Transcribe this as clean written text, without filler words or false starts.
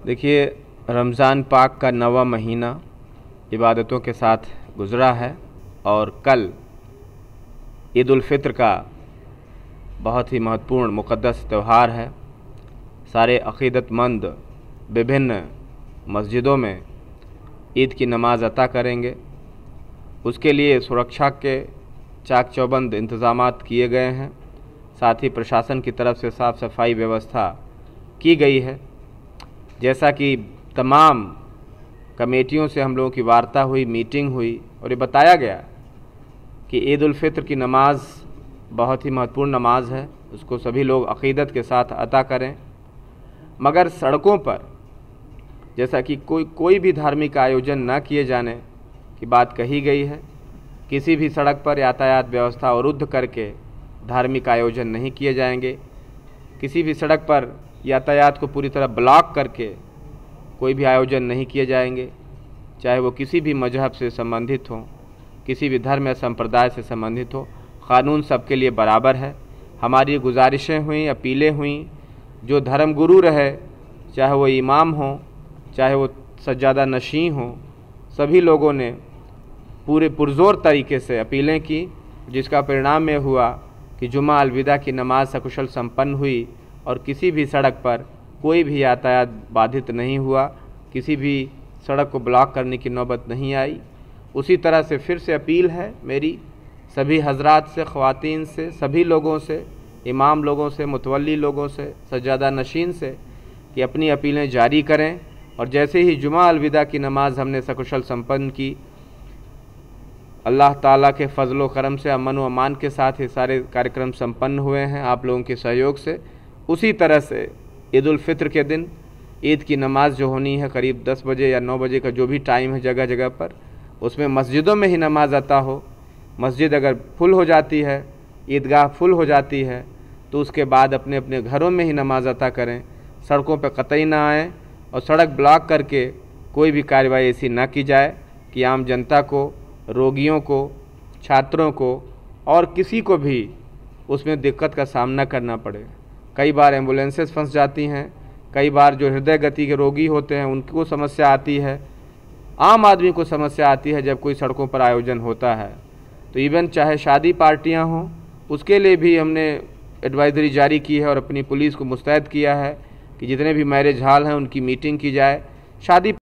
देखिए, रमज़ान पाक का 9वां महीना इबादतों के साथ गुज़रा है और कल ईद उल फ़ित्र का बहुत ही महत्वपूर्ण मुक़द्दस त्यौहार है। सारे अक़ीदतमंद विभिन्न मस्जिदों में ईद की नमाज़ अता करेंगे। उसके लिए सुरक्षा के चाक चौबंद इंतज़ामात किए गए हैं। साथ ही प्रशासन की तरफ से साफ़ सफाई व्यवस्था की गई है। जैसा कि तमाम कमेटियों से हम लोगों की वार्ता हुई, मीटिंग हुई और ये बताया गया कि ईद उल फ़ित्र की नमाज़ बहुत ही महत्वपूर्ण नमाज है, उसको सभी लोग अक़ीदत के साथ अता करें। मगर सड़कों पर जैसा कि कोई भी धार्मिक आयोजन न किए जाने की बात कही गई है। किसी भी सड़क पर यातायात व्यवस्था अवरुद्ध करके धार्मिक आयोजन नहीं किए जाएंगे। किसी भी सड़क पर यातायात को पूरी तरह ब्लॉक करके कोई भी आयोजन नहीं किए जाएंगे, चाहे वो किसी भी मजहब से संबंधित हो, किसी भी धर्म या संप्रदाय से संबंधित हो। क़ानून सबके लिए बराबर है। हमारी गुजारिशें हुई, अपीलें हुई, जो धर्मगुरु रहे, चाहे वो इमाम हो, चाहे वो सज्जादा नशीं हो, सभी लोगों ने पूरे पुरज़ोर तरीके से अपीलें की, जिसका परिणाम ये हुआ कि जुमा अलविदा की नमाज सकुशल संपन्न हुई और किसी भी सड़क पर कोई भी यातायात बाधित नहीं हुआ, किसी भी सड़क को ब्लॉक करने की नौबत नहीं आई। उसी तरह से फिर से अपील है मेरी सभी हजरात से, ख़वातीन से, सभी लोगों से, इमाम लोगों से, मुतवल्ली लोगों से, सज्जादा नशीन से कि अपनी अपीलें जारी करें। और जैसे ही जुमा अलविदा की नमाज़ हमने सकुशल संपन्न की, अल्लाह ताला के फ़ज़ल व करम से अमन व अमान के साथ ये सारे कार्यक्रम संपन्न हुए हैं आप लोगों के सहयोग से। उसी तरह से ईद उल फ़ित्र के दिन ईद की नमाज़ जो होनी है करीब 10 बजे या 9 बजे का जो भी टाइम है जगह जगह पर, उसमें मस्जिदों में ही नमाज़ अता हो। मस्जिद अगर फुल हो जाती है, ईदगाह फुल हो जाती है, तो उसके बाद अपने अपने घरों में ही नमाज़ अता करें। सड़कों पर कतई ना आएँ और सड़क ब्लॉक करके कोई भी कार्रवाई ऐसी ना की जाए कि आम जनता को, रोगियों को, छात्रों को और किसी को भी उसमें दिक्कत का सामना करना पड़े। कई बार एम्बुलेंसेस फंस जाती हैं, कई बार जो हृदय गति के रोगी होते हैं उनको समस्या आती है, आम आदमी को समस्या आती है जब कोई सड़कों पर आयोजन होता है। तो इवन चाहे शादी पार्टियां हों, उसके लिए भी हमने एडवाइज़री जारी की है और अपनी पुलिस को मुस्तैद किया है कि जितने भी मैरिज हॉल हैं उनकी मीटिंग की जाए। शादी